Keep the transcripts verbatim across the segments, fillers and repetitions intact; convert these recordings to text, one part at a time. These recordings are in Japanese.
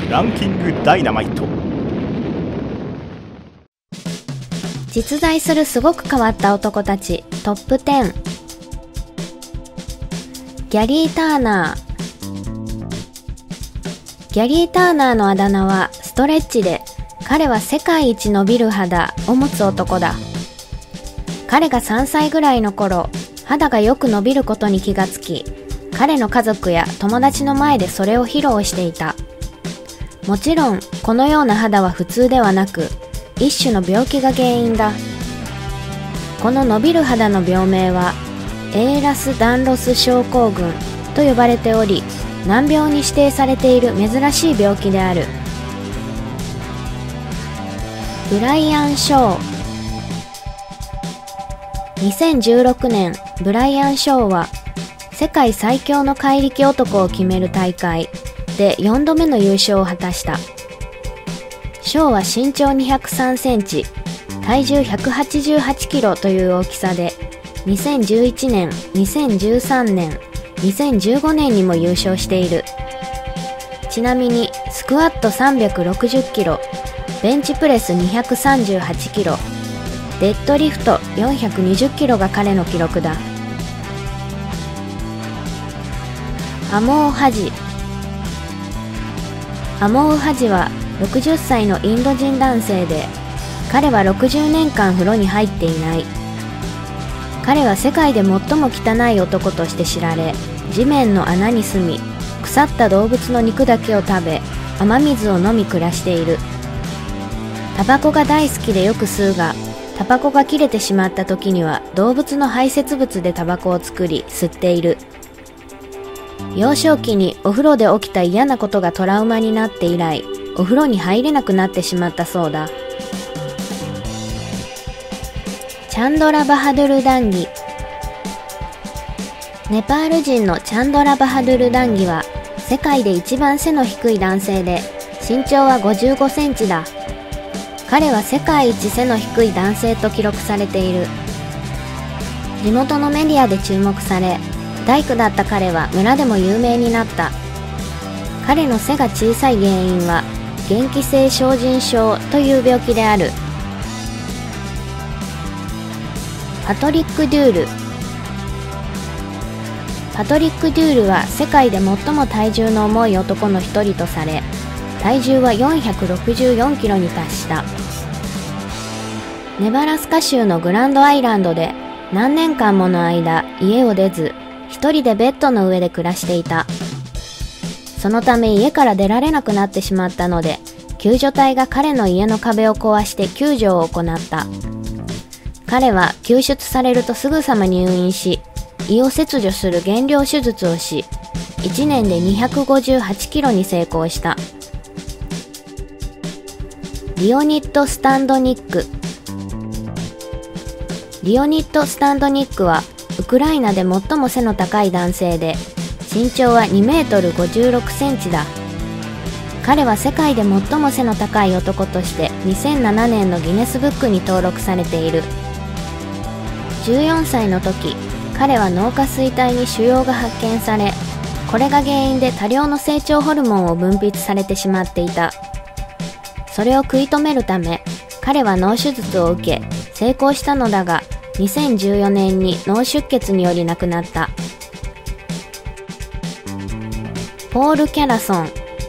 ランキングダイナマイト。 実在するすごく変わった男たちトップじゅう。ギャリー・ターナー。ギャリー・ターナーのあだ名はストレッチで、彼は世界一伸びる肌を持つ男だ。彼がさんさいぐらいの頃、肌がよく伸びることに気がつき、彼の家族や友達の前でそれを披露していた。もちろんこのような肌は普通ではなく、一種の病気が原因だ。この伸びる肌の病名はエーラス・ダンロス症候群と呼ばれており、難病に指定されている珍しい病気である。ブライアン・ショー。にせんじゅうろくねん、ブライアン・ショーは世界最強の怪力男を決める大会でよんどめの優勝を果たした。ショーは身長にひゃくさんセンチ、体重ひゃくはちじゅうはちキロという大きさで、にせんじゅういちねん、にせんじゅうさんねん、にせんじゅうごねんにも優勝している。ちなみにスクワットさんびゃくろくじゅっキロ、ベンチプレスにひゃくさんじゅうはちキロ、デッドリフトよんひゃくにじゅっキロが彼の記録だ。アモー・ハジ。アモー・ハジはろくじゅっさいのインド人男性で、彼はろくじゅうねんかん風呂に入っていない。彼は世界で最も汚い男として知られ、地面の穴に住み、腐った動物の肉だけを食べ、雨水を飲み暮らしている。タバコが大好きでよく吸うが、タバコが切れてしまった時には動物の排泄物でタバコを作り吸っている。幼少期にお風呂で起きた嫌なことがトラウマになって以来、お風呂に入れなくなってしまったそうだ。チャンドラ・バハドゥル・ダンギ。ネパール人のチャンドラ・バハドゥル・ダンギは世界で一番背の低い男性で、身長はごじゅうごセンチだ。彼は世界一背の低い男性と記録されている。地元のメディアで注目され、大工だった彼は村でも有名になった。彼の背が小さい原因は元気性小腎症という病気である。パトリック・デュール。パトリック・デュールは世界で最も体重の重い男の一人とされ、体重はよんひゃくろくじゅうよんキロに達した。ネバラスカ州のグランドアイランドで何年間もの間家を出ず、一人でベッドの上で暮らしていた。そのため家から出られなくなってしまったので、救助隊が彼の家の壁を壊して救助を行った。彼は救出されるとすぐさま入院し、胃を切除する減量手術をし、いちねんでにひゃくごじゅうはちキロに成功した。リオニット・スタンドニック。リオニット・スタンドニックはウクライナで最も背の高い男性で、身長はにメートルごじゅうろくセンチだ。彼は世界で最も背の高い男としてにせんななねんのギネスブックに登録されている。じゅうよんさいの時、彼は脳下垂体に腫瘍が発見され、これが原因で多量の成長ホルモンを分泌されてしまっていた。それを食い止めるため、彼は脳手術を受け、成功したのだが、にせんじゅうよねんに脳出血により亡くなった。ポール・キャラソン。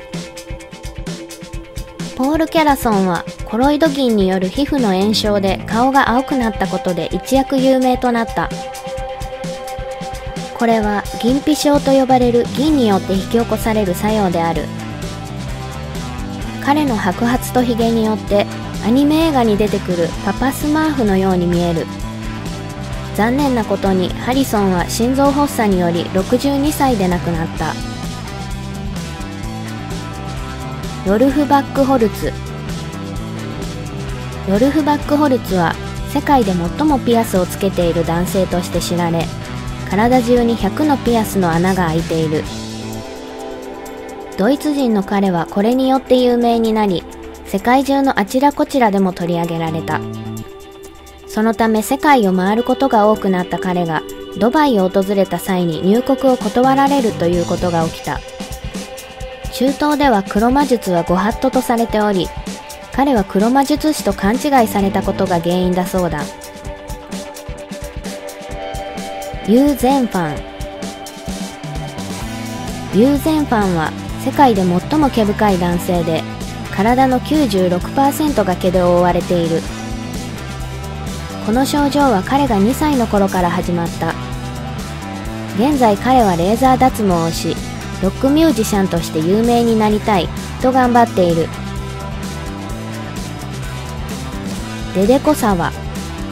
ポール・キャラソンはコロイド銀による皮膚の炎症で顔が青くなったことで一躍有名となった。これは銀皮症と呼ばれる銀によって引き起こされる作用である。彼の白髪とひげによってアニメ映画に出てくるパパスマーフのように見える。残念なことにハリソンは心臓発作によりろくじゅうにさいで亡くなった。ロルフ・バックホルツ。ロルフ・バックホルツは世界で最もピアスをつけている男性として知られ、体中にひゃくのピアスの穴が開いている。ドイツ人の彼はこれによって有名になり、世界中のあちらこちらでも取り上げられた。そのため世界を回ることが多くなった彼がドバイを訪れた際に入国を断られるということが起きた。 中東では黒魔術はご法度とされており、彼は黒魔術師と勘違いされたことが原因だそうだ。ユー・ゼンファン。ユー・ゼンファンは世界で最も毛深い男性で、体の きゅうじゅうろくパーセント が毛で覆われている。この症状は彼がにさいの頃から始まった。現在彼はレーザー脱毛をし、ロックミュージシャンとして有名になりたいと頑張っている。デデコサワ。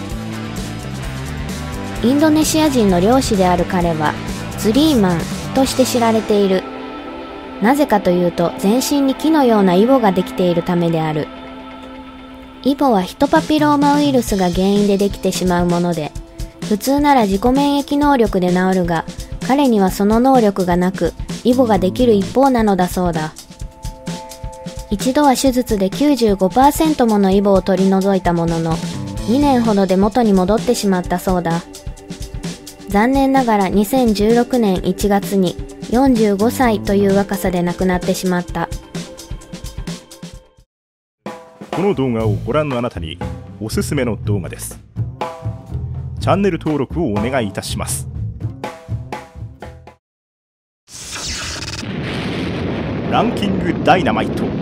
インドネシア人の漁師である彼はツリーマンとして知られている。なぜかというと全身に木のようなイボができているためである。イボはヒトパピローマウイルスが原因でできてしまうもので、普通なら自己免疫能力で治るが、彼にはその能力がなく、イボができる一方なのだそうだ。一度は手術で きゅうじゅうごパーセント ものイボを取り除いたものの、にねんほどで元に戻ってしまったそうだ。残念ながらにせんじゅうろくねんいちがつによんじゅうごさいという若さで亡くなってしまった。 この動画をご覧のあなたにおすすめの動画です。チャンネル登録をお願いいたします。ランキングダイナマイト。